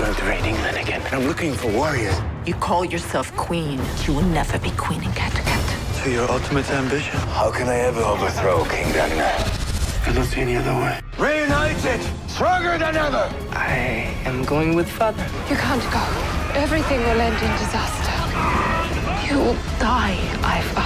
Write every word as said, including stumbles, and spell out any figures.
invade England again. I'm looking for warriors. You call yourself queen. You will never be queen in Kattegat. To your ultimate ambition? How can I ever overthrow King Ragnar? I don't see any other way. Reunited! Stronger than ever! I am going with father. You can't go. Everything will end in disaster. You will die, Ivar.